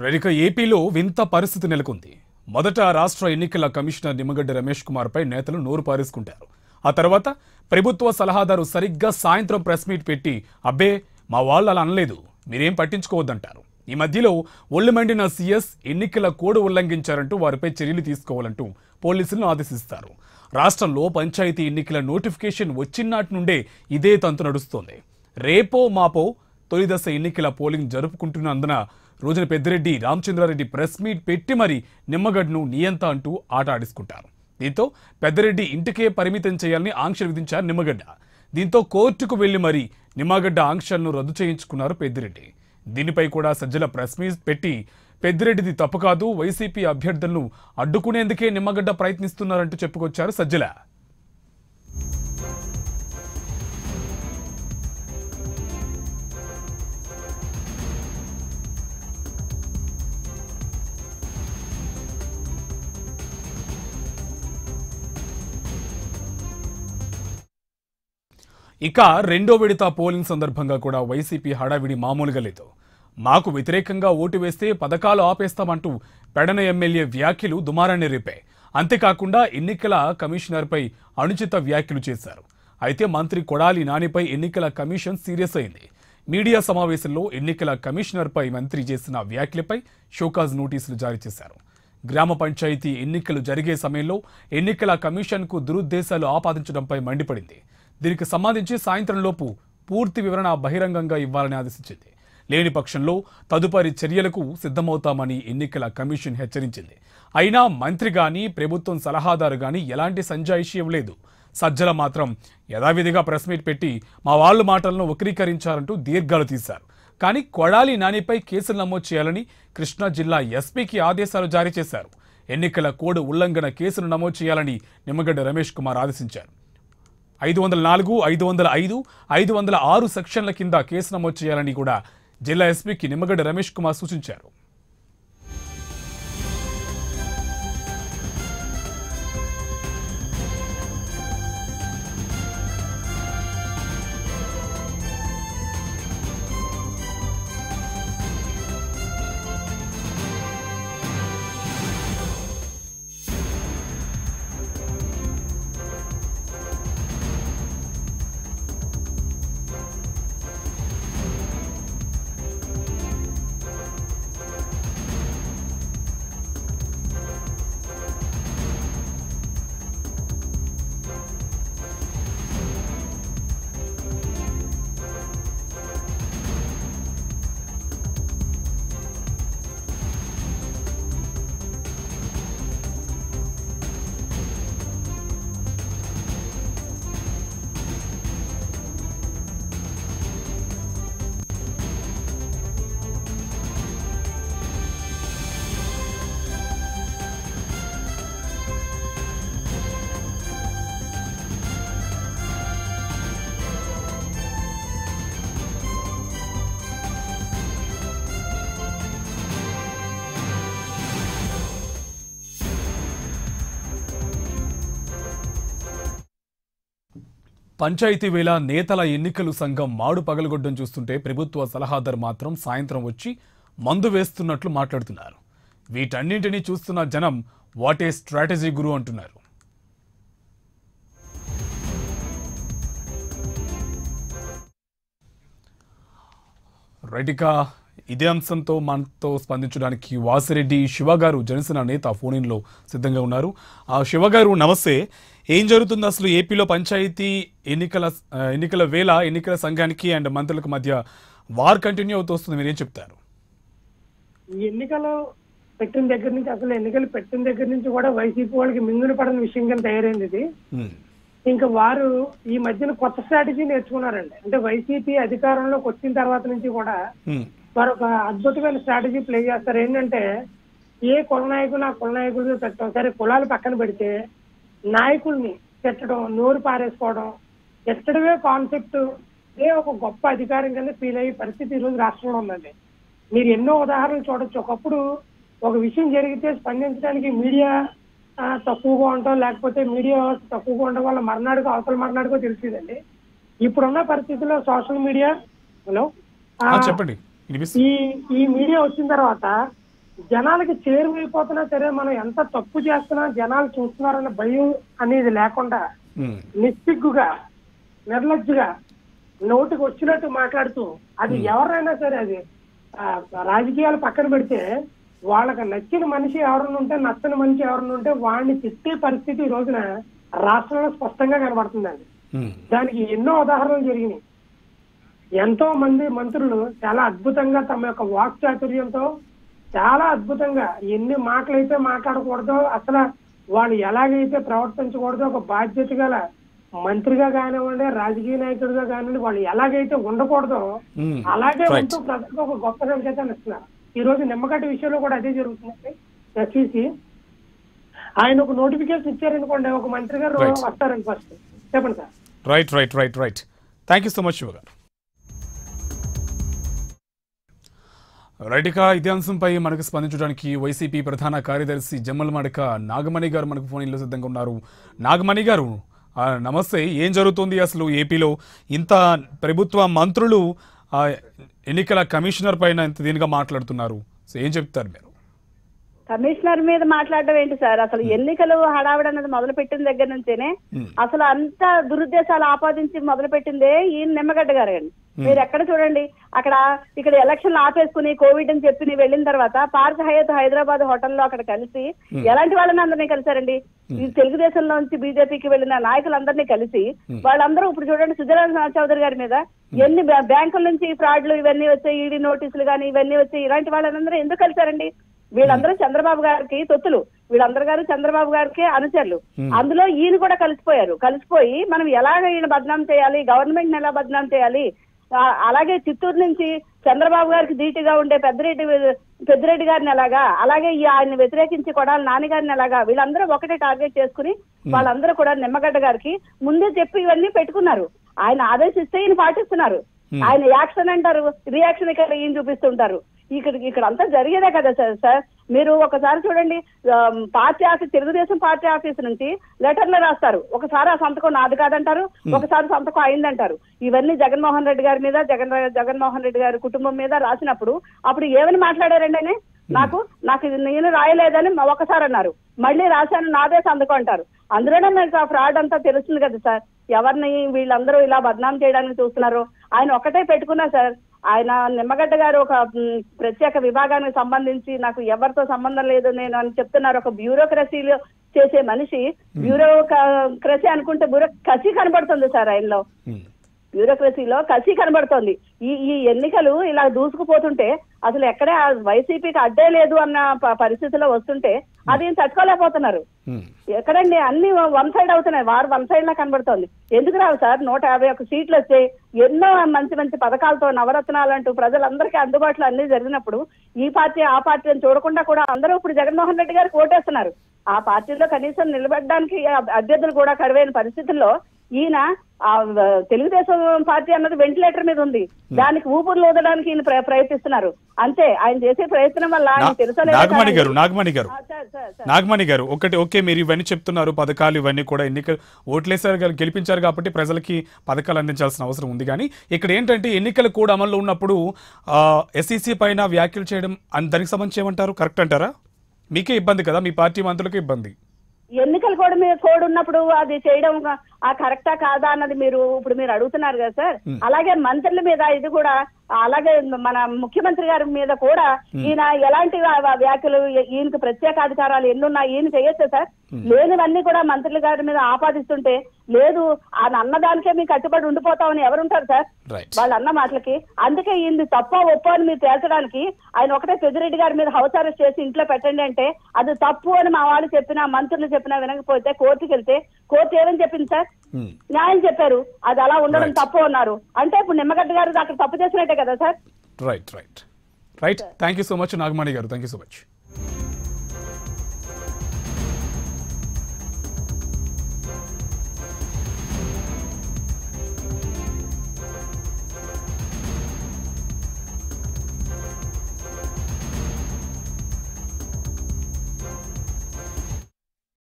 ఇక ఏపీలో వింత పరిస్థితి నెలకొంది. మొదట రాష్ట్ర ఎన్నికల కమిషనర్ నిమ్మగడ్డ రమేష్ కుమార్ పై నేతలు నోరు పారేసుకుంటారు. ఆ తర్వాత ప్రభుత్వ సలహాదారు సరిగ్గా సాయంత్రం ప్రెస్ మీట్ పెట్టి అబ్బే మా వాళ్ళు అలా అనలేదు, మీరేం పట్టించుకోవద్దంటారు. ఈ మధ్యలో ఒళ్ళు మండిన సీఎస్ ఎన్నికల కోడ్ ఉల్లంఘించారంటూ వారిపై చర్యలు తీసుకోవాలంటూ పోలీసులను ఆదేశిస్తారు. రాష్ట్రంలో పంచాయతీ ఎన్నికల నోటిఫికేషన్ వచ్చినాటి నుండే ఇదే తంతు నడుస్తోంది. రేపో మాపో తొలి దశ ఎన్నికల పోలింగ్ జరుపుకుంటున్నందున రోజున పెద్దిరెడ్డి రామచంద్రారెడ్డి ప్రెస్ మీట్ పెట్టి మరి నిమ్మగడ్డను నియంత అంటూ ఆట ఆడించుకుంటారు. దీంతో పెద్దిరెడ్డి ఇంటికే పరిమితం చేయాలని ఆంక్షలు విధించారు నిమ్మగడ్డ. దీంతో కోర్టుకు వెళ్లి మరి నిమ్మగడ్డ ఆంక్షలను రద్దు చేయించుకున్నారు పెద్దిరెడ్డి. దీనిపై కూడా సజ్జల ప్రెస్ మీట్ పెట్టి పెద్దిరెడ్డిది తప్పు కాదు, వైసీపీ అభ్యర్థులను అడ్డుకునేందుకే నిమ్మగడ్డ ప్రయత్నిస్తున్నారంటూ చెప్పుకొచ్చారు సజ్జల. ఇక రెండో విడత పోలింగ్ సందర్భంగా కూడా వైసీపీ హడావిడి మామూలుగా లేదు. మాకు వ్యతిరేకంగా ఓటు వేస్తే పథకాలు ఆపేస్తామంటూ పెడన ఎమ్మెల్యే వ్యాఖ్యలు దుమారాన్ని రేపాయి. అంతేకాకుండా ఎన్నికల కమిషనర్పై అనుచిత వ్యాఖ్యలు చేశారు. అయితే మంత్రి కొడాలి నానిపై ఎన్నికల కమిషన్ సీరియస్ అయింది. మీడియా సమావేశంలో ఎన్నికల కమిషనర్పై మంత్రి చేసిన వ్యాఖ్యలపై షోకాజ్ నోటీసులు జారీ చేశారు. గ్రామ పంచాయతీ ఎన్నికలు జరిగే సమయంలో ఎన్నికల కమిషన్కు దురుద్దేశాలు ఆపాదించడంపై మండిపడింది. దీనికి సంబంధించి సాయంత్రంలోపు పూర్తి వివరణ బహిరంగంగా ఇవ్వాలని ఆదేశించింది. లేని పక్షంలో తదుపరి చర్యలకు సిద్ధమవుతామని ఎన్నికల కమిషన్ హెచ్చరించింది. అయినా మంత్రి గాని ప్రభుత్వం సలహాదారు గాని ఎలాంటి సంజాయిషీ ఇవ్వలేదు. సజ్జల మాత్రం యథావిధిగా ప్రెస్ మీట్ పెట్టి మా వాళ్ళ మాటలను వక్రీకరించారంటూ దీర్ఘాలు తీశారు. కానీ కొడాలి నానిపై కేసులు నమోదు చేయాలని కృష్ణా జిల్లా ఎస్పీకి ఆదేశాలు జారీ చేశారు. ఎన్నికల కోడ్ ఉల్లంఘన కేసును నమోదు చేయాలని నిమ్మగడ్డ రమేష్ కుమార్ ఆదేశించారు. 504, 505, 506 సెక్షన్ల కింద కేసు నమోదు చేయాలని కూడా జిల్లా ఎస్పీకి నిమ్మగడ్డ రమేష్ కుమార్ సూచించారు. పంచాయతీ వేళ నేతల ఎన్నికలు సంఘం మాడు పగలగొడ్డం చూస్తుంటే ప్రభుత్వ సలహాదారు మాత్రం సాయంత్రం వచ్చి మందు వేస్తున్నట్లు మాట్లాడుతున్నారు. వీటన్నింటినీ చూస్తున్న జనం వాట్ ఏ స్ట్రాటజీ గురు అంటున్నారు. రైటిక ఇదే అంశంతో మనతో స్పందించడానికి వాసిరెడ్డి శివ గారు జనసేన నేత ఫోన్ ఇన్లో సిద్ధంగా ఉన్నారు. శివ గారు నమస్తే. ఏం జరుగుతుంది అసలు ఏపీలో పంచాయతీ ఎన్నికల వేళ ఎన్నికల సంఘానికి అండ్ మంత్రులకు మధ్య వార్ కంటిన్యూ అవుతూ వస్తుంది, మీరేం చెప్తారు? ఈ ఎన్నికలు పెట్టిన దగ్గర నుంచి అసలు ఎన్నికలు పెట్టిన దగ్గర నుంచి కూడా వైసీపీ వాళ్ళకి మింగులు పడని విషయంగా తయారైంది ఇది. ఇంకా వారు ఈ మధ్యన కొత్త స్ట్రాటజీ నేర్చుకున్నారండి. అంటే వైసీపీ అధికారంలోకి వచ్చిన తర్వాత నుంచి కూడా వారు ఒక అద్భుతమైన స్ట్రాటజీ ప్లే చేస్తారు. ఏంటంటే ఏ కుల నాయకులు ఆ కుల నాయకులు పెట్టడం, సరే కులాలు పక్కన పెడితే నాయకుల్ని తిట్టడం, నోరు పారేసుకోవడం, తిట్టడమే కాన్సెప్ట్ ఒక గొప్ప అధికారం కింద ఫీల్ అయ్యే పరిస్థితి ఈ రోజు రాష్ట్రంలో ఉందండి. మీరు ఎన్నో ఉదాహరణలు చూడొచ్చు. ఒకప్పుడు ఒక విషయం జరిగితే స్పందించడానికి మీడియా తక్కువగా ఉండటం, లేకపోతే మీడియా తక్కువగా ఉండడం వల్ల మర్నాడుకో అవతల మర్నాడుకో తెలిసిందండి. ఇప్పుడున్న పరిస్థితుల్లో సోషల్ మీడియా చెప్పండి ఈ మీడియా వచ్చిన తర్వాత జనాలకి చేరువైపోతున్నా సరే మనం ఎంత తప్పు చేస్తున్నా జనాలు చూస్తున్నారన్న భయం అనేది లేకుండా నిస్సిగ్గుగా నిర్లజ్జగా నోటికి వచ్చినట్టు మాట్లాడుతూ అది ఎవరైనా సరే అది రాజకీయాలు పక్కన పెడితే వాళ్ళకి నచ్చిన మనిషి ఎవరైనా ఉంటే నచ్చని మనిషి ఎవరైనా ఉంటే వాడిని తిట్టే పరిస్థితి ఈ రోజున రాష్ట్రంలో స్పష్టంగా కనబడుతుందండి. దానికి ఎన్నో ఉదాహరణలు జరిగినాయి. ఎంతో మంది మంత్రులు చాలా అద్భుతంగా తమ యొక్క వాక్ చాతుర్యంతో చాలా అద్భుతంగా ఎన్ని మాటలైతే మాట్లాడకూడదో అసలు వాళ్ళు ఎలాగైతే ప్రవర్తించకూడదో ఒక బాధ్యత గల మంత్రిగా కానివ్వండి రాజకీయ నాయకుడిగా కానివ్వండి వాళ్ళు ఎలాగైతే ఉండకూడదో అలాగే ఉంటూ ప్రజలకు ఒక గొప్ప సంకేతాన్ని ఇస్తున్నారు. ఈ రోజు నిమ్మగడ్డ విషయంలో కూడా అదే జరుగుతుంది. ఎస్సీసీ ఆయన ఒక నోటిఫికేషన్ ఇచ్చారనుకోండి, ఒక మంత్రి గారు వస్తారని ఫస్ట్ చెప్పండి sir. Right right right right thank you so much Shiva గారు. రైట్, ఇక ఇదే అంశంపై మనకు స్పందించడానికి వైసీపీ ప్రధాన కార్యదర్శి జమ్మలమడక నాగమణి గారు మనకు ఫోన్ ఇన్లో సిద్ధంగా ఉన్నారు. నాగమణి గారు నమస్తే. ఏం జరుగుతుంది అసలు ఏపీలో? ఇంత ప్రభుత్వ మంత్రులు ఎన్నికల కమిషనర్ పైన ఇంత దీనిగా మాట్లాడుతున్నారు, సో ఏం చెప్తారు మీరు? కమిషనర్ మీద మాట్లాడడం ఏంటి సార్? అసలు ఎన్నికలు హడావిడి అన్నది మొదలు పెట్టిన దగ్గర నుంచేనే అసలు అంత దురుద్దేశాలు ఆపాదించి మొదలు పెట్టిందే ఈ నిమ్మగడ్డ గారు అండి. మీరు ఎక్కడ చూడండి, ఇక్కడ ఎలక్షన్లు ఆపేసుకుని కోవిడ్ అని చెప్పి వెళ్ళిన తర్వాత పార్క్ హయత్ హైదరాబాద్ హోటల్లో అక్కడ కలిసి ఎలాంటి వాళ్ళని అందరినీ కలిసారండి. ఈ తెలుగుదేశంలో నుంచి బీజేపీకి వెళ్ళిన నాయకులందరినీ కలిసి వాళ్ళందరూ ఇప్పుడు చూడండి సుజనా చౌదరి గారి మీద ఎన్ని బ్యాంకుల నుంచి ఫ్రాడ్లు ఇవన్నీ వచ్చాయి, ఈడీ నోటీసులు కానీ ఇవన్నీ వచ్చాయి. ఇలాంటి వాళ్ళందరూ ఎందుకు కలిసారండి? వీళ్ళందరూ చంద్రబాబు గారికి తొత్తులు, వీళ్ళందరూ గారు చంద్రబాబు గారికి అనుచరులు. అందులో ఈయన కూడా కలిసిపోయి మనం ఎలాగ ఈయన బదనాం చేయాలి, గవర్నమెంట్ ఎలా బదనాం చేయాలి, అలాగే చిత్తూరు నుంచి చంద్రబాబు గారికి ధీటుగా ఉండే పెద్దిరెడ్డి గారిని ఎలాగా, అలాగే ఆయన్ని వ్యతిరేకించి కొడాలి నాని గారిని ఎలాగా, వీళ్ళందరూ ఒకటే టార్గెట్ చేసుకుని వాళ్ళందరూ కూడా నిమ్మగడ్డ గారికి ముందే చెప్పి ఇవన్నీ పెట్టుకున్నారు. ఆయన ఆదేశిస్తే ఈయన పాటిస్తున్నారు. ఆయన యాక్షన్ అంటారు, రియాక్షన్ ఇక్కడ ఈయన చూపిస్తుంటారు. ఇక్కడ అంతా జరిగేదే కదా సార్. మీరు ఒకసారి చూడండి, party office Telugu Desam party office నుంచి లెటర్లు రాస్తారు. ఒకసారి ఆ సంతకం నాది కాదంటారు, ఒకసారి సంతకం అయిందంటారు. ఇవన్నీ జగన్మోహన్ రెడ్డి గారి మీద జగన్మోహన్ రెడ్డి గారి కుటుంబం మీద రాసినప్పుడు అప్పుడు ఏమని మాట్లాడారండి ఆయన? నాకు ఇది నేను రాయలేదని ఒకసారి అన్నారు, మళ్ళీ రాశాను నాదే సంతకం అంటారు. అందులోనే మీకు ఆ ఫ్రాడ్ అంతా తెలుస్తుంది కదా సార్. ఎవరిని వీళ్ళందరూ ఇలా బదనాం చేయడానికి చూస్తున్నారు. ఆయన ఒకటే పెట్టుకున్నా సార్, ఆయన నిమ్మగడ్డ గారు ఒక ప్రత్యేక విభాగానికి సంబంధించి నాకు ఎవరితో సంబంధం లేదు నేను అని చెప్తున్నారు. ఒక బ్యూరోక్రసీలో చేసే మనిషి బ్యూరోక్రసీ అనుకుంటే కసి కనబడుతుంది సార్ ఆయనలో. బ్యూరోక్రసీలో కసి కనబడుతోంది. ఈ ఎన్నికలు ఇలా దూసుకుపోతుంటే అసలు ఎక్కడే వైసీపీకి అడ్డే లేదు అన్న పరిస్థితిలో వస్తుంటే అది తట్టుకోలేకపోతున్నారు. ఎక్కడండి అన్ని వన్ సైడ్ అవుతున్నాయి, వారు వన్ సైడ్ లా కనబడుతోంది. ఎందుకు రావు సార్? 151 సీట్లు వచ్చాయి, ఎన్నో మంచి మంచి పథకాలతో నవరత్నాలు అంటూ ప్రజలందరికీ అందుబాటులో అన్ని జరిగినప్పుడు ఈ పార్టీ ఆ పార్టీ అని చూడకుండా కూడా అందరూ ఇప్పుడు జగన్మోహన్ రెడ్డి గారికి ఓటేస్తున్నారు. ఆ పార్టీలో కనీసం నిలబడడానికి అభ్యర్థులు కూడా కరువైన పరిస్థితుల్లో ఈయన తెలుగుదేశం పార్టీ అన్నది వెంటిలేటర్ మీద ఉంది, దానికి ఊపిరి ఊదడానికి ఈయన ప్రయత్నిస్తున్నారు. అంతే, ఆయన చేసే ప్రయత్నం వల్ల నాగమణి గారు ఒకటి ఓకే, మీరు ఇవన్నీ చెప్తున్నారు, పథకాలు ఇవన్నీ కూడా ఎన్నికలు ఓట్లేసారు గెలిపించారు కాబట్టి ప్రజలకి పథకాలు అందించాల్సిన అవసరం ఉంది. కానీ ఇక్కడ ఏంటంటే ఎన్నికలు కూడా అమల్లో ఉన్నప్పుడు ఎస్ఈసీ పైన వ్యాఖ్యలు చేయడం దానికి సంబంధించి ఏమంటారు? కరెక్ట్ అంటారా? మీకే ఇబ్బంది కదా, మీ పార్టీ మంత్రులకి ఇబ్బంది. ఎన్నికల కోడ్ ఉన్నప్పుడు అది చేయడం కరెక్టా కాదా అన్నది ఇప్పుడు మీరు అడుగుతున్నారు కదా సార్. అలాగే మంత్రుల మీద ఇది కూడా, అలాగే మన ముఖ్యమంత్రి గారి మీద కూడా ఈయన ఎలాంటి వ్యాఖ్యలు, ఈయనకు ప్రత్యేక అధికారాలు ఎన్నున్నా ఈయన చేయొచ్చు సార్. లేనివన్నీ కూడా మంత్రుల గారి మీద ఆపాదిస్తుంటే లేదు ఆయన అన్నదానికే మీకు కట్టుబడి ఉండిపోతామని ఎవరుంటారు సార్ వాళ్ళు అన్న మాటలకి? అందుకే ఈయన తప్ప ఒప్ప అని మీరు తేల్చడానికి ఆయన ఒకటే పెద్దిరెడ్డి గారి మీద హౌస్ అరెస్ట్ చేసి ఇంట్లో పెట్టండి అంటే అది తప్పు అని మా వాళ్ళు చెప్పినా మంత్రులు చెప్పినా వినకపోతే కోర్టుకి వెళ్తే కోర్టు ఏమని చెప్పింది సార్? న్యాయం చెప్పారు, అది అలా ఉండడం తప్పు అన్నారు. అంటే ఇప్పుడు నిమ్మగడ్డ గారు అక్కడ తప్పు చేసినట్టే కదా sir. Right thank you so much Nagamani గారు, థ్యాంక్ యూ సో మచ్.